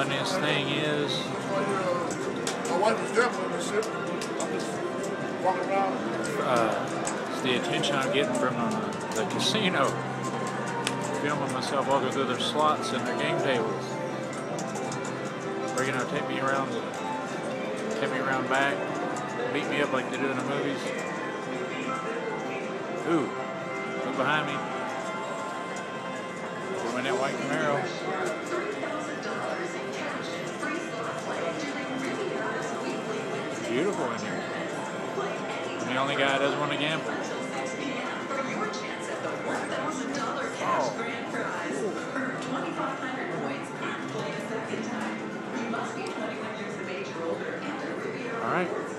Funniest thing is, My wife was there for this shit. I'm just walking around. it's the attention I'm getting from the casino. Filming myself walking through their slots and their game tables. Or, you know, take me around back, beat me up like they do in the movies. Ooh, look behind me. We're in that white Camaro. Beautiful in here. I'm the only guy that doesn't want to gamble. Oh. All right.